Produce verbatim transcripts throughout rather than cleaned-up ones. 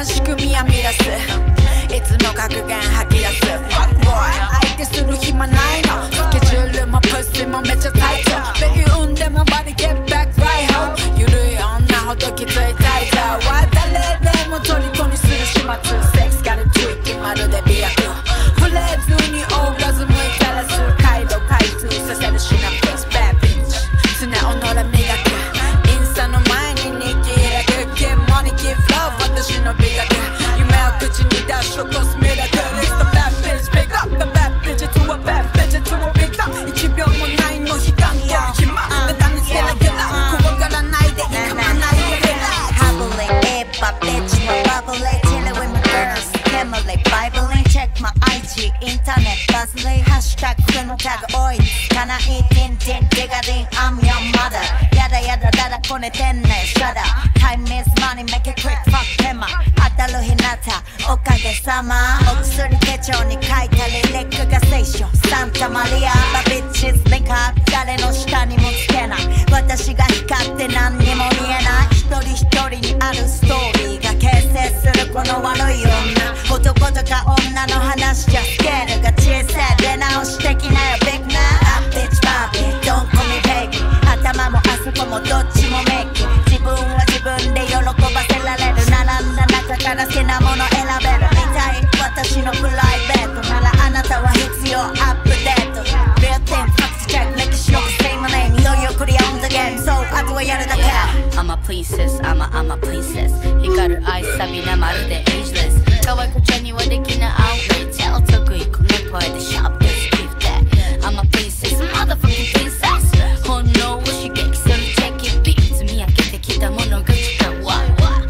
仕組みは乱すいつも格言吐き出す Fuck boy 相手する暇ないのスケジュールもプッシもめっちゃタイトベビー産んでもバディ get back right home ゆるい女ほどきついタイトは誰でも虜にする始末セックスからトゥイキまるで美薬フレーズにオーガズムいたらす回路開通させるシナプス Bad bitch 素直のら磨くインスタの前に日記開く Give money give love 私の美学夢を口に出し起こすミラクル It's the bad bitch pick up the bad bitch to a bad bitch to a big up 一秒もないの悲願と暇ネタにゲラゲラ怖がらないでいかまないで Bubbly, it pop bitch, my bubbly, chillin' with my girls, Emily, Bibling, check my I G, internet, buzzly, hashtag, のタグ多いかない、ティンティン、デガディン、I'm your mother やだやだだだこねてんね、シャダ Time is money, make it quick, fuck 手間当たる日なた、おかげさまお薬手帳に書いたリリックが聖書サンタマリア、バビッチズ、メカ誰の下にもつけない私が光って何にも見えない一人一人にあるストーリーが形成するこの悪い女男とか女の話じゃスケールが小さい出直しできないよ Big man Bitch Barbie Don't call me baby 頭もあそこもどっちもメイキ自分は自分で喜ばせられる並んだ中から好きなもの選べる見たい私のプライベートならあなたは必要アップデート Real thing Fact check 歴史のくせいもねいよいよクリア on the game So あとはやるだけ I'm a princess I'm a I'm a princess 光る愛サビなまるで ageless 可愛くちゃにはできない outreach お得意この声でシャープです Give that I'm a princess motherfucking princess 本能を刺激する Take it beat 積み上げてきたものが違うわ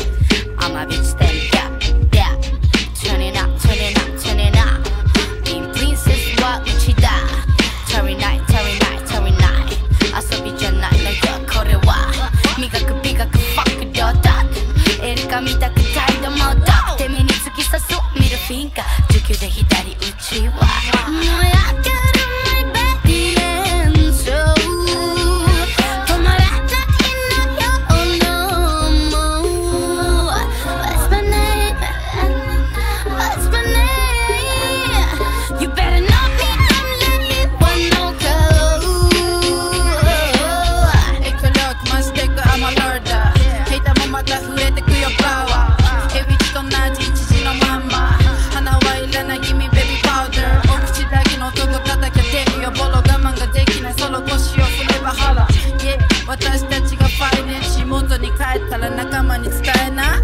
I'm a bitch stand up yeah Turn it up turn it up turn it up Being princess はうちだ Turn it night turn it night turn it night 遊びじゃないのよこれは磨く美学 fuck 両だエリカ見たく態度もだて目に突き刺すミルフィンガー受給で左打ちはもうやってる my body and soul 止まらないのよ oh no more What's my name What's my name You better know me I'm letting one no go エクロークマステック I'm a lorda ヘイタもまた増えてくよパワーエビチと同じ一時のまんま花はいらない君ベビーパウダーお口だけの男叩きゃ出るよボロ我慢ができないその腰を振れば腹 Yeah 私たちがファイネン仕事に帰ったら仲間に伝えな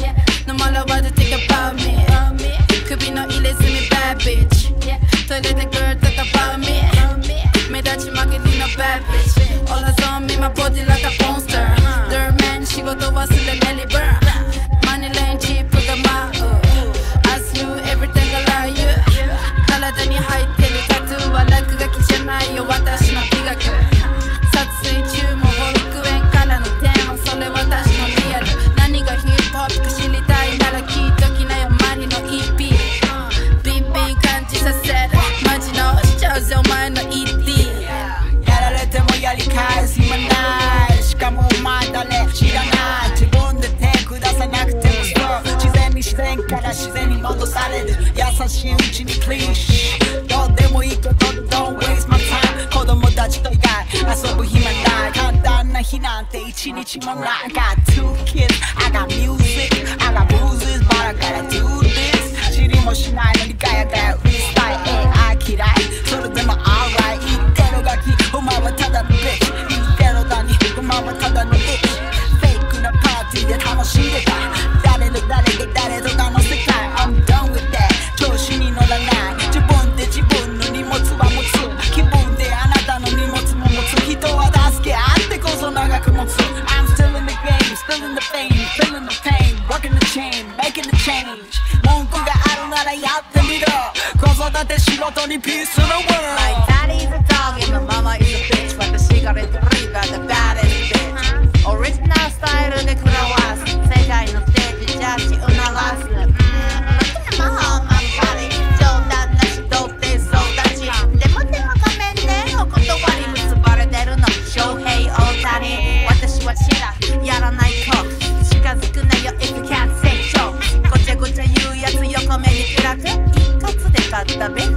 No matter what you think about me 首の入れ墨 bad bitch トイレで girl talk about me 目立ち負けての bad bitch All eyes on me my body like a monster Dirt man 仕事忘れメリバーマネレーンチップが舞う Ask you everything I love you 体に入ってるタトゥーは落書きじゃないよ私の美学撮影中も保育園からの電話それ私のリアル何がヒップホップか知りたいなら聞いときなよマリの イーピー ビンビン感じさせるマジのしちゃうぜお前の イーディー やられてもやり返す暇ないしかもお前誰知らない自分で手下さなくてもそう自然に自然から自然に戻される優しいうちに Please どうでもいいことで Don't waste my time 子供たちと以外遊ぶ暇ない簡単な日なんて一日もない Got two kids I got music I got bruises but I gotta do this 知りもしないのにガヤガヤうるさい エーアイ 嫌いそれでも alright 言ってるガキお前はただの bitch 言ってるだにお前はただの bitch フェイクなパーティーで楽しんでた誰の誰が誰とかの世界 I'm done with that 調子に乗らない自分で自分の荷物は持つ気分であなたの荷物も持つ人は助け合ってこそ長く持つ I'm still in the game still in the fame feeling the pain working the chain making the change 文句があるならやってみろ子育て仕事にピースの world My daddy's a dog and my mama is a bitch 私がレトリバー the baddest bitch オリジナルスタイルで食らわす世界のステージジャッジ促すうーんまあまあ冗談なし童貞そうだちでもでもごめんねお断り結ばれてるの翔平大谷私は知らやらない子近づくなよ if you can't say so こっち楽一括で買った便